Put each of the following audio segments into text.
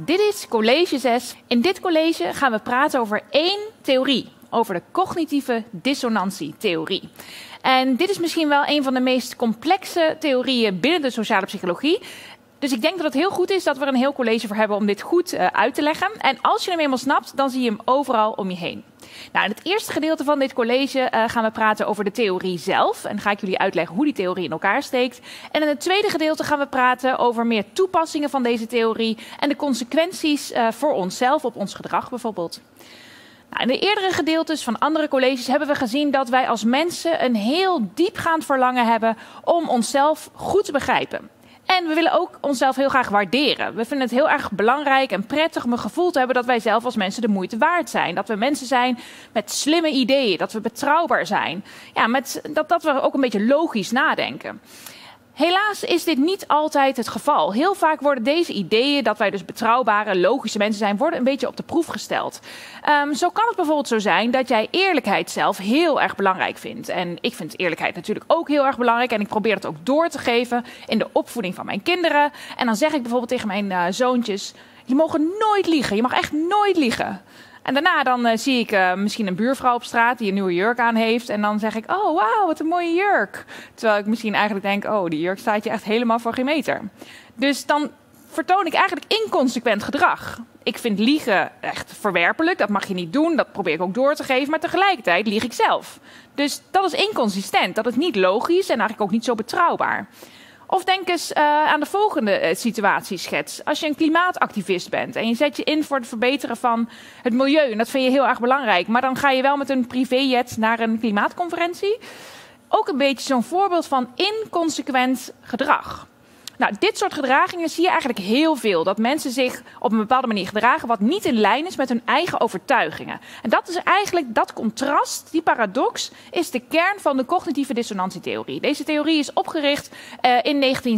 Dit is college 6. In dit college gaan we praten over één theorie, over de cognitieve dissonantietheorie. En dit is misschien wel een van de meest complexe theorieën binnen de sociale psychologie. Dus ik denk dat het heel goed is dat we er een heel college voor hebben om dit goed uit te leggen. En als je hem eenmaal snapt, dan zie je hem overal om je heen. Nou, in het eerste gedeelte van dit college gaan we praten over de theorie zelf. En ga ik jullie uitleggen hoe die theorie in elkaar steekt. En in het tweede gedeelte gaan we praten over meer toepassingen van deze theorie en de consequenties voor onszelf, op ons gedrag bijvoorbeeld. Nou, in de eerdere gedeeltes van andere colleges hebben we gezien dat wij als mensen een heel diepgaand verlangen hebben om onszelf goed te begrijpen. En we willen ook onszelf heel graag waarderen. We vinden het heel erg belangrijk en prettig om een gevoel te hebben dat wij zelf als mensen de moeite waard zijn. Dat we mensen zijn met slimme ideeën, dat we betrouwbaar zijn. Ja, dat we ook een beetje logisch nadenken. Helaas is dit niet altijd het geval. Heel vaak worden deze ideeën, dat wij dus betrouwbare, logische mensen zijn, worden een beetje op de proef gesteld. Zo kan het bijvoorbeeld zo zijn dat jij eerlijkheid zelf heel erg belangrijk vindt. En ik vind eerlijkheid natuurlijk ook heel erg belangrijk. En ik probeer het ook door te geven in de opvoeding van mijn kinderen. En dan zeg ik bijvoorbeeld tegen mijn zoontjes: je mag nooit liegen, je mag echt nooit liegen. En daarna dan zie ik misschien een buurvrouw op straat die een nieuwe jurk aan heeft. En dan zeg ik: oh wauw, wat een mooie jurk. Terwijl ik misschien eigenlijk denk: oh, die jurk staat je echt helemaal voor geen meter. Dus dan vertoon ik eigenlijk inconsequent gedrag. Ik vind liegen echt verwerpelijk, dat mag je niet doen. Dat probeer ik ook door te geven, maar tegelijkertijd lieg ik zelf. Dus dat is inconsistent, dat is niet logisch en eigenlijk ook niet zo betrouwbaar. Of denk eens aan de volgende situatieschets. Als je een klimaatactivist bent en je zet je in voor het verbeteren van het milieu. En dat vind je heel erg belangrijk. Maar dan ga je wel met een privéjet naar een klimaatconferentie. Ook een beetje zo'n voorbeeld van inconsequent gedrag. Nou, dit soort gedragingen zie je eigenlijk heel veel. Dat mensen zich op een bepaalde manier gedragen wat niet in lijn is met hun eigen overtuigingen. En dat is eigenlijk dat contrast, die paradox, is de kern van de cognitieve dissonantietheorie. Deze theorie is opgericht in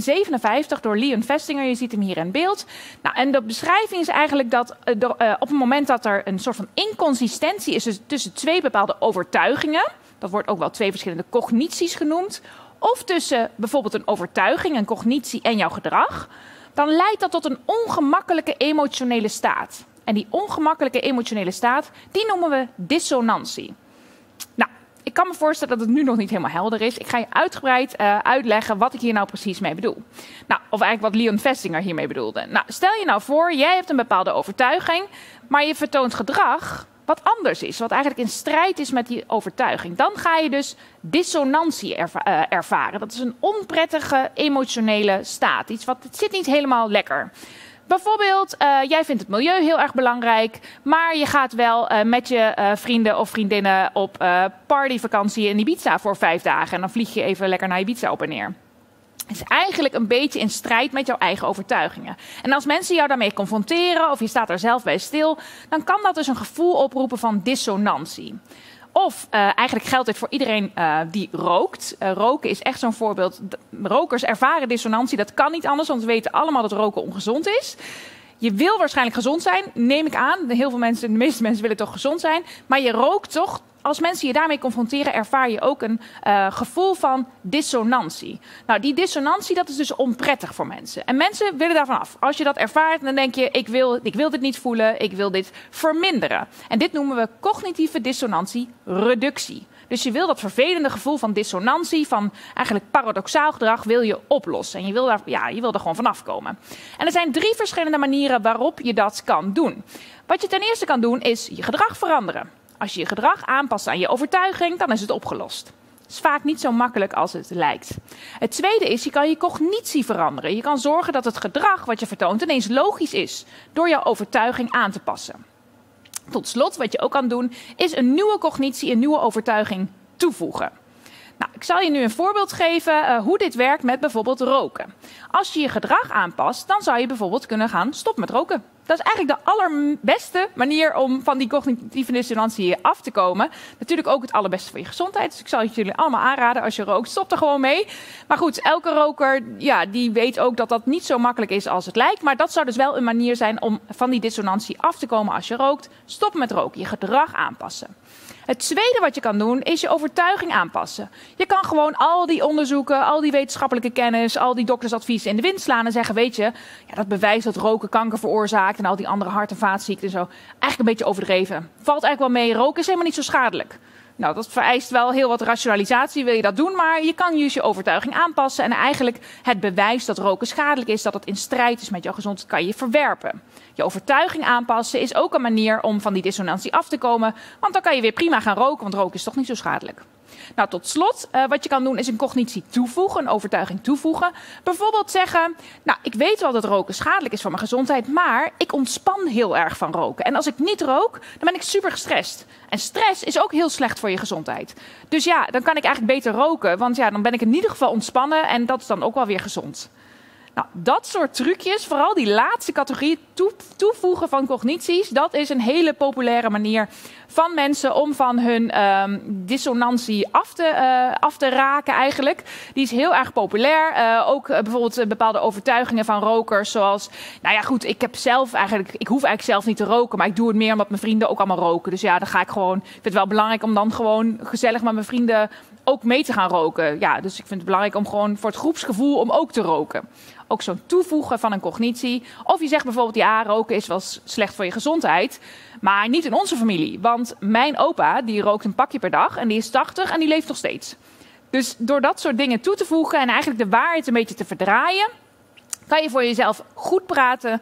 1957 door Leon Festinger. Je ziet hem hier in beeld. Nou, en de beschrijving is eigenlijk dat op het moment dat er een soort van inconsistentie is tussen twee bepaalde overtuigingen, dat wordt ook wel twee verschillende cognities genoemd, of tussen bijvoorbeeld een overtuiging, een cognitie en jouw gedrag, dan leidt dat tot een ongemakkelijke emotionele staat. En die ongemakkelijke emotionele staat, die noemen we dissonantie. Nou, ik kan me voorstellen dat het nu nog niet helemaal helder is. Ik ga je uitgebreid uitleggen wat ik hier nou precies mee bedoel. Nou, of eigenlijk wat Leon Festinger hiermee bedoelde. Nou, stel je nou voor, jij hebt een bepaalde overtuiging, maar je vertoont gedrag wat anders is, wat eigenlijk in strijd is met die overtuiging. Dan ga je dus dissonantie ervaren. Dat is een onprettige emotionele staat. Het zit niet helemaal lekker. Bijvoorbeeld, jij vindt het milieu heel erg belangrijk, maar je gaat wel met je vrienden of vriendinnen op partyvakantie in Ibiza voor 5 dagen. En dan vlieg je even lekker naar Ibiza op en neer. Het is eigenlijk een beetje in strijd met jouw eigen overtuigingen. En als mensen jou daarmee confronteren of je staat er zelf bij stil, dan kan dat dus een gevoel oproepen van dissonantie. Of eigenlijk geldt dit voor iedereen die rookt. Roken is echt zo'n voorbeeld. Rokers ervaren dissonantie, dat kan niet anders, want we weten allemaal dat roken ongezond is. Je wil waarschijnlijk gezond zijn, neem ik aan. De meeste mensen willen toch gezond zijn. Maar je rookt toch. Als mensen je daarmee confronteren, ervaar je ook een gevoel van dissonantie. Nou, die dissonantie, dat is dus onprettig voor mensen. En mensen willen daarvan af. Als je dat ervaart, dan denk je: ik wil dit niet voelen, ik wil dit verminderen. En dit noemen we cognitieve dissonantie-reductie. Dus je wil dat vervelende gevoel van dissonantie, van eigenlijk paradoxaal gedrag, wil je oplossen. En je wil er gewoon vanaf komen. En er zijn 3 verschillende manieren waarop je dat kan doen. Wat je ten eerste kan doen, is je gedrag veranderen. Als je je gedrag aanpast aan je overtuiging, dan is het opgelost. Het is vaak niet zo makkelijk als het lijkt. Het tweede is, je kan je cognitie veranderen. Je kan zorgen dat het gedrag wat je vertoont ineens logisch is, door jouw overtuiging aan te passen. Tot slot, wat je ook kan doen, is een nieuwe cognitie, een nieuwe overtuiging toevoegen. Nou, ik zal je nu een voorbeeld geven hoe dit werkt met bijvoorbeeld roken. Als je je gedrag aanpast, dan zou je bijvoorbeeld kunnen gaan stoppen met roken. Dat is eigenlijk de allerbeste manier om van die cognitieve dissonantie af te komen. Natuurlijk ook het allerbeste voor je gezondheid. Dus ik zal het jullie allemaal aanraden: als je rookt, stop er gewoon mee. Maar goed, elke roker die weet ook dat dat niet zo makkelijk is als het lijkt. Maar dat zou dus wel een manier zijn om van die dissonantie af te komen als je rookt. Stop met roken, je gedrag aanpassen. Het tweede wat je kan doen, is je overtuiging aanpassen. Je kan gewoon al die onderzoeken, al die wetenschappelijke kennis, al die doktersadviezen in de wind slaan en zeggen, weet je, ja, dat bewijst dat roken kanker veroorzaakt en al die andere hart- en vaatziekten en zo. Eigenlijk een beetje overdreven. Valt eigenlijk wel mee, roken is helemaal niet zo schadelijk. Nou, dat vereist wel heel wat rationalisatie, wil je dat doen, maar je kan dus je overtuiging aanpassen en eigenlijk het bewijs dat roken schadelijk is, dat het in strijd is met jouw gezondheid, kan je verwerpen. Je overtuiging aanpassen is ook een manier om van die dissonantie af te komen, want dan kan je weer prima gaan roken, want roken is toch niet zo schadelijk. Nou, tot slot, wat je kan doen is een cognitie toevoegen, een overtuiging toevoegen. Bijvoorbeeld zeggen, nou, ik weet wel dat roken schadelijk is voor mijn gezondheid, maar ik ontspan heel erg van roken. En als ik niet rook, dan ben ik super gestrest. En stress is ook heel slecht voor je gezondheid. Dus ja, dan kan ik eigenlijk beter roken, want ja, dan ben ik in ieder geval ontspannen en dat is dan ook wel weer gezond. Nou, dat soort trucjes, vooral die laatste categorie, toevoegen van cognities, dat is een hele populaire manier van mensen om van hun dissonantie af te raken eigenlijk. Die is heel erg populair. Ook bijvoorbeeld bepaalde overtuigingen van rokers, zoals, nou ja goed, ik hoef eigenlijk zelf niet te roken, maar ik doe het meer omdat mijn vrienden ook allemaal roken. Dus ja, dan ga ik gewoon, ik vind het wel belangrijk om dan gewoon gezellig met mijn vrienden ook mee te gaan roken. Ja, dus ik vind het belangrijk om gewoon voor het groepsgevoel om ook te roken. Ook zo'n toevoegen van een cognitie. Of je zegt bijvoorbeeld, ja, roken is wel slecht voor je gezondheid. Maar niet in onze familie. Want mijn opa, die rookt een pakje per dag en die is 80 en die leeft nog steeds. Dus door dat soort dingen toe te voegen en eigenlijk de waarheid een beetje te verdraaien, kan je voor jezelf goed praten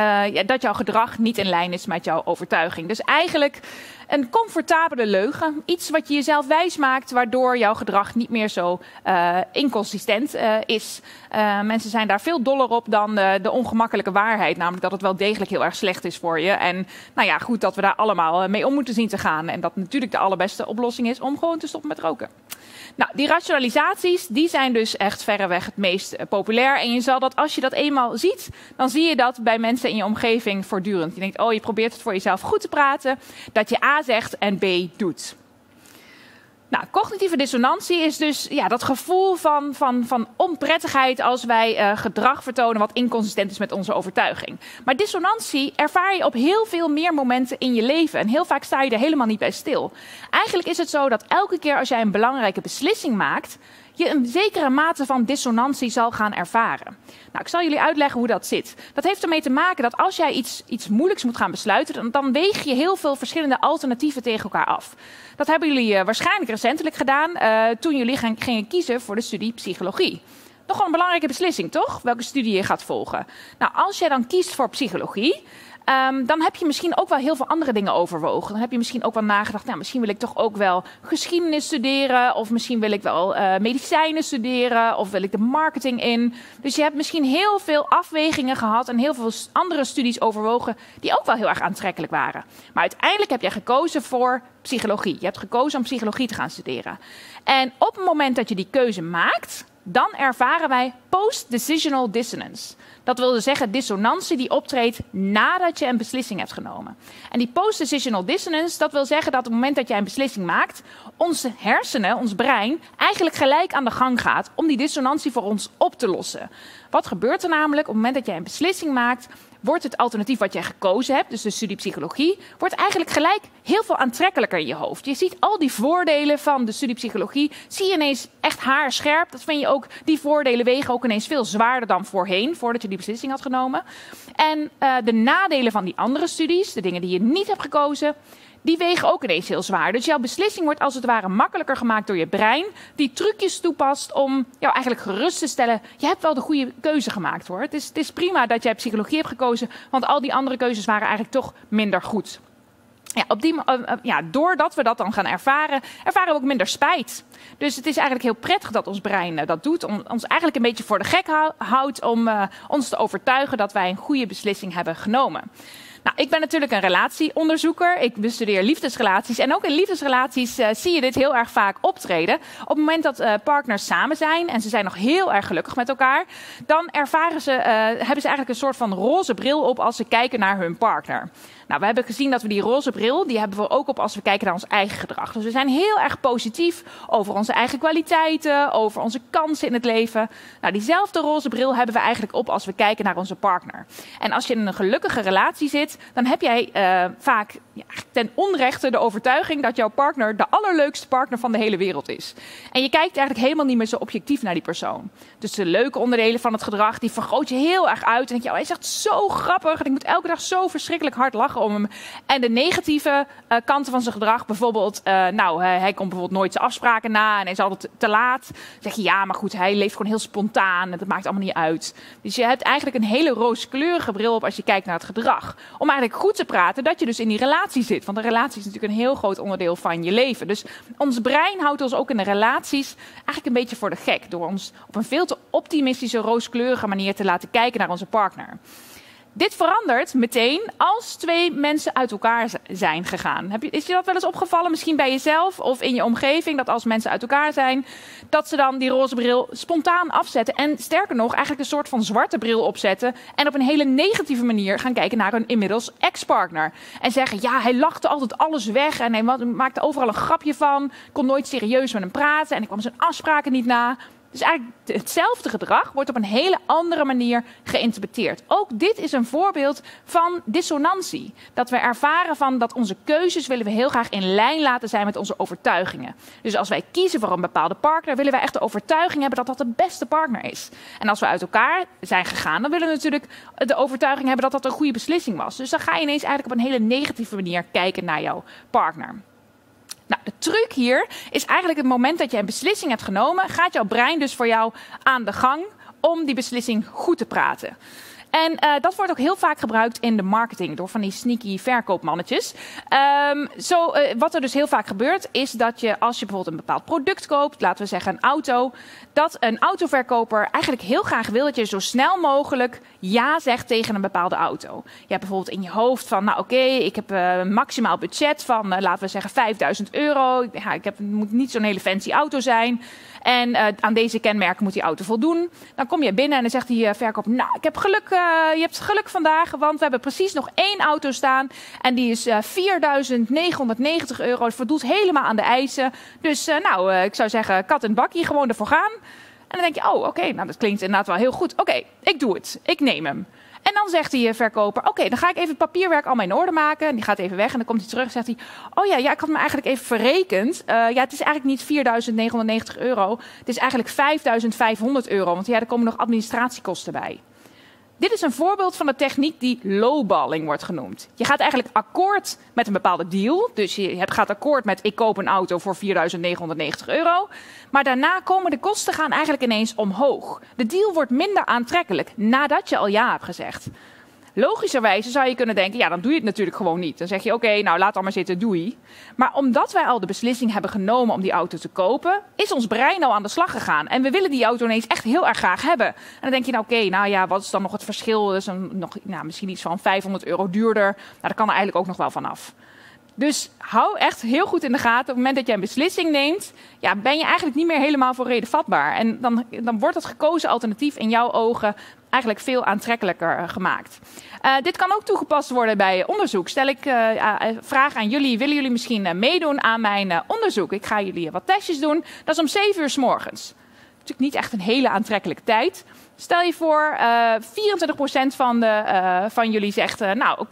dat jouw gedrag niet in lijn is met jouw overtuiging. Dus eigenlijk een comfortabele leugen. Iets wat je jezelf wijs maakt, waardoor jouw gedrag niet meer zo inconsistent is. Mensen zijn daar veel doller op dan de ongemakkelijke waarheid. Namelijk dat het wel degelijk heel erg slecht is voor je. En nou ja, goed dat we daar allemaal mee om moeten zien te gaan. En dat natuurlijk de allerbeste oplossing is om gewoon te stoppen met roken. Nou, die rationalisaties, die zijn dus echt verreweg het meest populair. En je zal dat, als je dat eenmaal ziet, dan zie je dat bij mensen in je omgeving voortdurend. Je denkt, oh, je probeert het voor jezelf goed te praten, dat je A zegt en B doet. Nou, cognitieve dissonantie is dus ja, dat gevoel van onprettigheid als wij gedrag vertonen wat inconsistent is met onze overtuiging. Maar dissonantie ervaar je op heel veel meer momenten in je leven. En heel vaak sta je er helemaal niet bij stil. Eigenlijk is het zo dat elke keer als jij een belangrijke beslissing maakt, je een zekere mate van dissonantie zal gaan ervaren. Nou, ik zal jullie uitleggen hoe dat zit. Dat heeft ermee te maken dat als jij iets moeilijks moet gaan besluiten, dan weeg je heel veel verschillende alternatieven tegen elkaar af. Dat hebben jullie waarschijnlijk recentelijk gedaan toen jullie gingen kiezen voor de studie psychologie. Nogal een belangrijke beslissing, toch? Welke studie je gaat volgen. Nou, als jij dan kiest voor psychologie, dan heb je misschien ook wel heel veel andere dingen overwogen. Dan heb je misschien ook wel nagedacht, nou, misschien wil ik toch ook wel geschiedenis studeren, of misschien wil ik wel medicijnen studeren, of wil ik de marketing in. Dus je hebt misschien heel veel afwegingen gehad en heel veel andere studies overwogen die ook wel heel erg aantrekkelijk waren. Maar uiteindelijk heb jij gekozen voor psychologie. Je hebt gekozen om psychologie te gaan studeren. En op het moment dat je die keuze maakt, dan ervaren wij post-decisional dissonance. Dat wil dus zeggen dissonantie die optreedt nadat je een beslissing hebt genomen. En die post-decisional dissonance, dat wil zeggen dat op het moment dat jij een beslissing maakt, onze hersenen, ons brein, eigenlijk gelijk aan de gang gaat om die dissonantie voor ons op te lossen. Wat gebeurt er namelijk? Op het moment dat jij een beslissing maakt, wordt het alternatief wat jij gekozen hebt, dus de studie psychologie, wordt eigenlijk gelijk heel veel aantrekkelijker in je hoofd. Je ziet al die voordelen van de studie psychologie, zie je ineens echt haarscherp. Dat vind je ook, die voordelen wegen ook ineens veel zwaarder dan voorheen, voordat je die beslissing had genomen. En de nadelen van die andere studies, de dingen die je niet hebt gekozen, die wegen ook ineens heel zwaar. Dus jouw beslissing wordt als het ware makkelijker gemaakt door je brein, die trucjes toepast om jou eigenlijk gerust te stellen. Je hebt wel de goede keuze gemaakt, hoor. Het is prima dat jij psychologie hebt gekozen, want al die andere keuzes waren eigenlijk toch minder goed. Ja, doordat we dat dan gaan ervaren we ook minder spijt. Dus het is eigenlijk heel prettig dat ons brein dat doet. Om ons eigenlijk een beetje voor de gek houdt om ons te overtuigen dat wij een goede beslissing hebben genomen. Nou, ik ben natuurlijk een relatieonderzoeker. Ik bestudeer liefdesrelaties. En ook in liefdesrelaties zie je dit heel erg vaak optreden. Op het moment dat partners samen zijn en ze zijn nog heel erg gelukkig met elkaar, dan hebben ze eigenlijk een soort van roze bril op als ze kijken naar hun partner. Nou, we hebben gezien dat we die roze bril, die hebben we ook op als we kijken naar ons eigen gedrag. Dus we zijn heel erg positief over onze eigen kwaliteiten, over onze kansen in het leven. Nou, diezelfde roze bril hebben we eigenlijk op als we kijken naar onze partner. En als je in een gelukkige relatie zit, zit, dan heb jij vaak ten onrechte de overtuiging dat jouw partner de allerleukste partner van de hele wereld is. En je kijkt eigenlijk helemaal niet meer zo objectief naar die persoon. Dus de leuke onderdelen van het gedrag, die vergroot je heel erg uit. En denk je, oh, hij is echt zo grappig en ik moet elke dag zo verschrikkelijk hard lachen om hem. En de negatieve kanten van zijn gedrag, bijvoorbeeld, hij komt bijvoorbeeld nooit zijn afspraken na en hij is altijd te laat. Dan zeg je, ja, maar goed, hij leeft gewoon heel spontaan en dat maakt allemaal niet uit. Dus je hebt eigenlijk een hele rooskleurige bril op als je kijkt naar het gedrag. Om eigenlijk goed te praten dat je dus in die relatie zit. Want een relatie is natuurlijk een heel groot onderdeel van je leven. Dus ons brein houdt ons ook in de relaties eigenlijk een beetje voor de gek. Door ons op een veel te optimistische, rooskleurige manier te laten kijken naar onze partner. Dit verandert meteen als twee mensen uit elkaar zijn gegaan. Is je dat wel eens opgevallen? Misschien bij jezelf of in je omgeving, dat als mensen uit elkaar zijn, dat ze dan die roze bril spontaan afzetten. En sterker nog, eigenlijk een soort van zwarte bril opzetten. En op een hele negatieve manier gaan kijken naar hun inmiddels ex-partner. En zeggen, ja, hij lachte altijd alles weg en hij maakte overal een grapje van. Kon nooit serieus met hem praten en ik kwam zijn afspraken niet na. Dus eigenlijk hetzelfde gedrag wordt op een hele andere manier geïnterpreteerd. Ook dit is een voorbeeld van dissonantie. Dat we ervaren van dat onze keuzes willen we heel graag in lijn laten zijn met onze overtuigingen. Dus als wij kiezen voor een bepaalde partner, willen wij echt de overtuiging hebben dat dat de beste partner is. En als we uit elkaar zijn gegaan, dan willen we natuurlijk de overtuiging hebben dat dat een goede beslissing was. Dus dan ga je ineens eigenlijk op een hele negatieve manier kijken naar jouw partner. Nou, de truc hier is eigenlijk het moment dat je een beslissing hebt genomen, gaat jouw brein dus voor jou aan de gang om die beslissing goed te praten. En dat wordt ook heel vaak gebruikt in de marketing door van die sneaky verkoopmannetjes. Wat er dus heel vaak gebeurt is dat je als je bijvoorbeeld een bepaald product koopt, laten we zeggen een auto, dat een autoverkoper eigenlijk heel graag wil dat je zo snel mogelijk ja zegt tegen een bepaalde auto. Je hebt bijvoorbeeld in je hoofd van, nou oké, ik heb een maximaal budget van, laten we zeggen €5.000. Ja, het moet niet zo'n hele fancy auto zijn. En aan deze kenmerken moet die auto voldoen. Dan kom je binnen en dan zegt die verkoper, nou, ik heb geluk, je hebt geluk vandaag, want we hebben precies nog 1 auto staan. En die is €4.990. Het voldoet helemaal aan de eisen. Dus ik zou zeggen, kat en bakkie, gewoon ervoor gaan. En dan denk je, oh, oké, nou dat klinkt inderdaad wel heel goed. Oké, ik doe het. Ik neem hem. En dan zegt die verkoper, oké, dan ga ik even het papierwerk allemaal in orde maken. En die gaat even weg en dan komt hij terug en zegt hij, oh ja, ik had me eigenlijk even verrekend. Het is eigenlijk niet €4.990. Het is eigenlijk €5.500, want ja, er komen nog administratiekosten bij. Dit is een voorbeeld van de techniek die lowballing wordt genoemd. Je gaat eigenlijk akkoord met een bepaalde deal. Dus je gaat akkoord met ik koop een auto voor €4.990. Maar daarna komen de kosten gaan eigenlijk ineens omhoog. De deal wordt minder aantrekkelijk nadat je al ja hebt gezegd. Logischerwijze zou je kunnen denken, ja, dan doe je het natuurlijk gewoon niet. Dan zeg je, oké, nou laat dan maar zitten, doei. Maar omdat wij al de beslissing hebben genomen om die auto te kopen, is ons brein al aan de slag gegaan. En we willen die auto ineens echt heel erg graag hebben. En dan denk je, nou oké, wat is dan nog het verschil? Dus misschien iets van €500 duurder. Nou, daar kan er eigenlijk ook nog wel vanaf. Dus hou echt heel goed in de gaten. Op het moment dat je een beslissing neemt, ja, ben je eigenlijk niet meer helemaal voor reden vatbaar. En dan wordt het gekozen alternatief in jouw ogen eigenlijk veel aantrekkelijker gemaakt. Dit kan ook toegepast worden bij onderzoek. Stel ik vraag aan jullie, willen jullie misschien meedoen aan mijn onderzoek? Ik ga jullie wat testjes doen. Dat is om 7 uur 's morgens. Natuurlijk niet echt een hele aantrekkelijke tijd. Stel je voor, 24% van jullie zegt,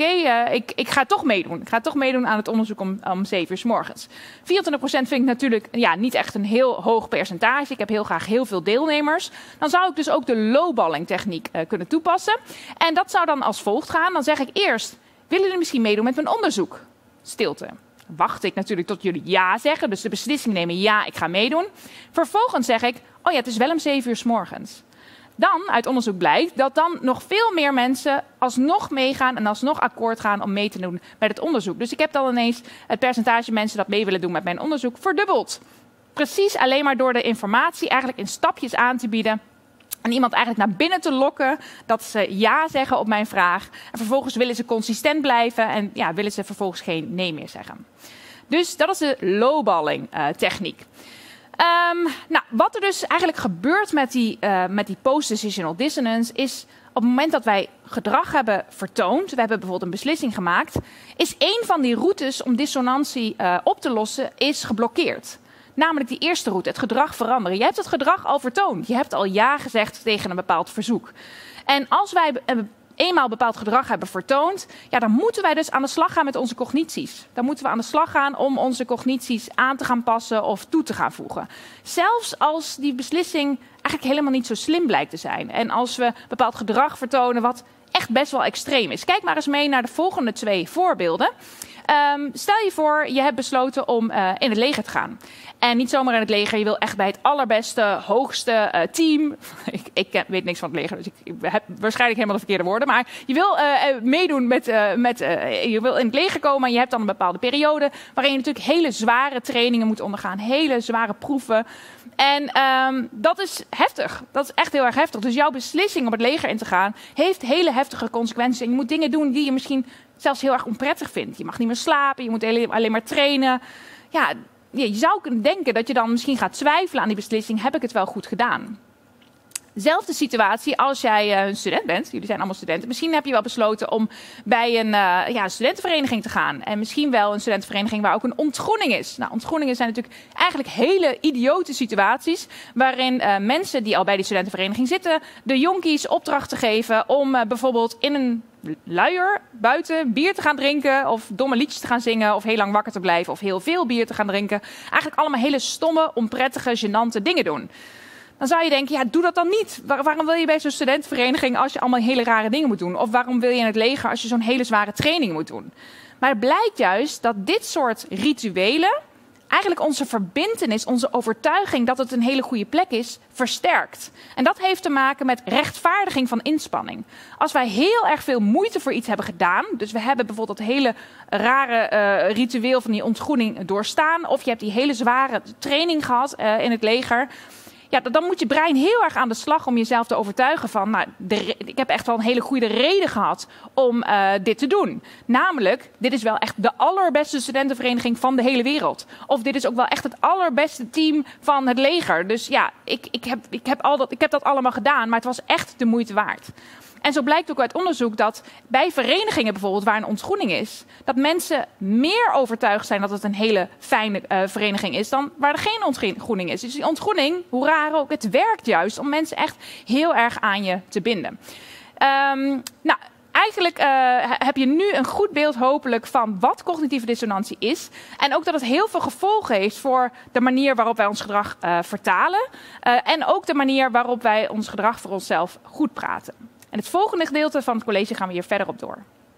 ik ga toch meedoen. Ik ga toch meedoen aan het onderzoek om 7 uur 's morgens. 24% vind ik natuurlijk niet echt een heel hoog percentage. Ik heb heel graag heel veel deelnemers. Dan zou ik dus ook de lowballing techniek kunnen toepassen. En dat zou dan als volgt gaan. Dan zeg ik eerst, willen jullie misschien meedoen met mijn onderzoek? Stilte. Wacht ik natuurlijk tot jullie ja zeggen. Dus de beslissing nemen, ja, ik ga meedoen. Vervolgens zeg ik, oh ja, het is wel om 7 uur 's morgens. Dan, uit onderzoek blijkt, dat dan nog veel meer mensen alsnog meegaan en alsnog akkoord gaan om mee te doen met het onderzoek. Dus ik heb dan ineens het percentage mensen dat mee willen doen met mijn onderzoek verdubbeld. Precies alleen maar door de informatie eigenlijk in stapjes aan te bieden. En iemand eigenlijk naar binnen te lokken, dat ze ja zeggen op mijn vraag. En vervolgens willen ze consistent blijven en willen ze vervolgens geen nee meer zeggen. Dus dat is de lowballing techniek. Wat er dus eigenlijk gebeurt met die post-decisional dissonance is op het moment dat wij gedrag hebben vertoond, we hebben bijvoorbeeld een beslissing gemaakt, is één van die routes om dissonantie op te lossen, is geblokkeerd. Namelijk die eerste route, het gedrag veranderen. Je hebt het gedrag al vertoond. Je hebt al ja gezegd tegen een bepaald verzoek. En als wij eenmaal bepaald gedrag hebben vertoond, ja, dan moeten wij dus aan de slag gaan met onze cognities. Dan moeten we aan de slag gaan om onze cognities aan te gaan passen of toe te gaan voegen. Zelfs als die beslissing eigenlijk helemaal niet zo slim blijkt te zijn. En als we bepaald gedrag vertonen wat echt best wel extreem is. Kijk maar eens mee naar de volgende 2 voorbeelden. Stel je voor, je hebt besloten om in het leger te gaan. En niet zomaar in het leger, je wil echt bij het allerbeste, hoogste team. Ik weet niks van het leger, dus ik heb waarschijnlijk helemaal de verkeerde woorden. Maar je wil meedoen je wil in het leger komen en je hebt dan een bepaalde periode waarin je natuurlijk hele zware trainingen moet ondergaan. Hele zware proeven. En dat is heftig. Dat is echt heel erg heftig. Dus jouw beslissing om het leger in te gaan heeft hele heftige consequenties. En je moet dingen doen die je misschien zelfs heel erg onprettig vindt. Je mag niet meer slapen, je moet alleen maar trainen. Ja, je zou kunnen denken dat je dan misschien gaat twijfelen aan die beslissing. Heb ik het wel goed gedaan? Zelfde situatie als jij een student bent. Jullie zijn allemaal studenten. Misschien heb je wel besloten om bij een studentenvereniging te gaan. En misschien wel een studentenvereniging waar ook een ontgroening is. Nou, ontgroeningen zijn natuurlijk eigenlijk hele idiote situaties. Waarin mensen die al bij die studentenvereniging zitten, de jonkies opdrachten geven om bijvoorbeeld in een luier buiten bier te gaan drinken of domme liedjes te gaan zingen of heel lang wakker te blijven of heel veel bier te gaan drinken. Eigenlijk allemaal hele stomme, onprettige, gênante dingen doen. Dan zou je denken, ja, doe dat dan niet. Waarom wil je bij zo'n studentenvereniging als je allemaal hele rare dingen moet doen? Of waarom wil je in het leger als je zo'n hele zware training moet doen? Maar het blijkt juist dat dit soort rituelen eigenlijk onze verbintenis, onze overtuiging dat het een hele goede plek is, versterkt. En dat heeft te maken met rechtvaardiging van inspanning. Als wij heel erg veel moeite voor iets hebben gedaan, dus we hebben bijvoorbeeld dat hele rare ritueel van die ontgroening doorstaan, of je hebt die hele zware training gehad in het leger, ja, dan moet je brein heel erg aan de slag om jezelf te overtuigen van, nou, ik heb echt wel een hele goede reden gehad om dit te doen. Namelijk, dit is wel echt de allerbeste studentenvereniging van de hele wereld. Of dit is ook wel echt het allerbeste team van het leger. Dus ja, ik heb dat allemaal gedaan, maar het was echt de moeite waard. En zo blijkt ook uit onderzoek dat bij verenigingen bijvoorbeeld waar een ontgroening is, dat mensen meer overtuigd zijn dat het een hele fijne vereniging is dan waar er geen ontgroening is. Dus die ontgroening, hoe raar ook, het werkt juist om mensen echt heel erg aan je te binden. Eigenlijk heb je nu een goed beeld hopelijk van wat cognitieve dissonantie is. En ook dat het heel veel gevolgen heeft voor de manier waarop wij ons gedrag vertalen. En ook de manier waarop wij ons gedrag voor onszelf goed praten. En het volgende gedeelte van het college gaan we hier verder op door.